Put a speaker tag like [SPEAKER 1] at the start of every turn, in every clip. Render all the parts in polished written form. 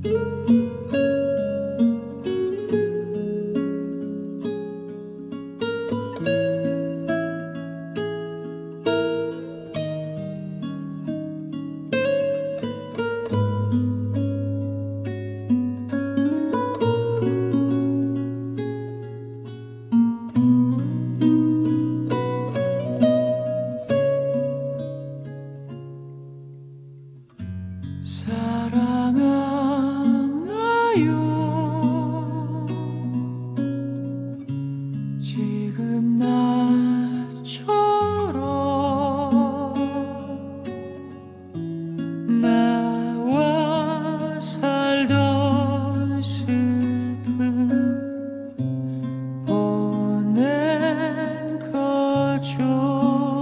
[SPEAKER 1] 사랑하나요? 지금 나처럼 나와 살던 슬픔 보낸 거죠.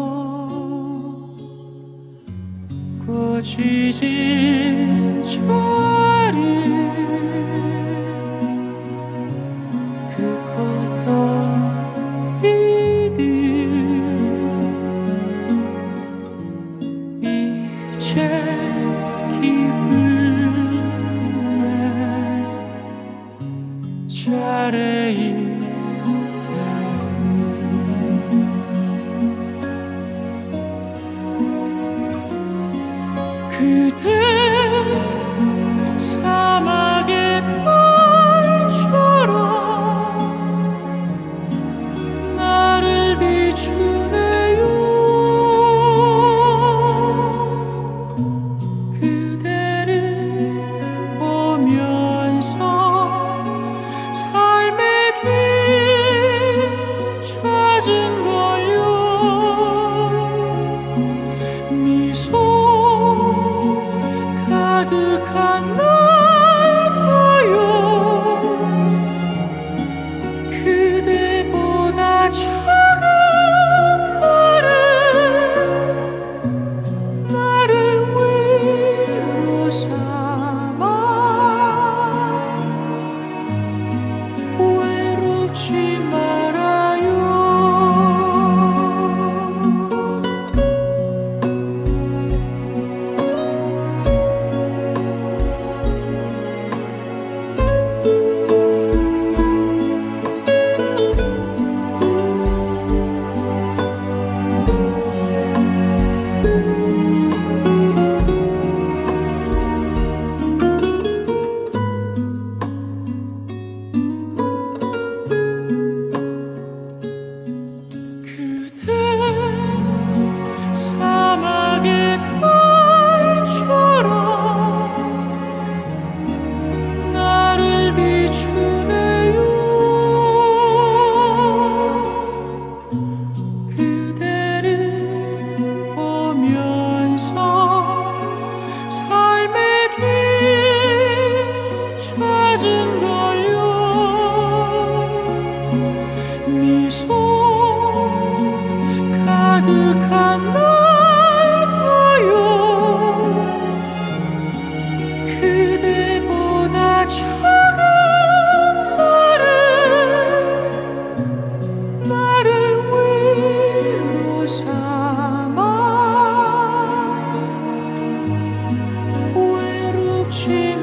[SPEAKER 1] 지진 저를 그것도 이제 기분에 차례이 그대 사막의 별처럼 나를 비추네요. 그대를 보면서 삶의 길 찾은 걸요. 미소 가득한 날 봐요. 그대보다 작은 나를 위로 삼아 외롭지 말아요. 사막의 별처럼 나를 비추네요. 그대를 보면서 삶의 길 찾은 걸요. 미소 가득한 날 봐요. 그대보다 작은 나를 위로 삼아 외롭지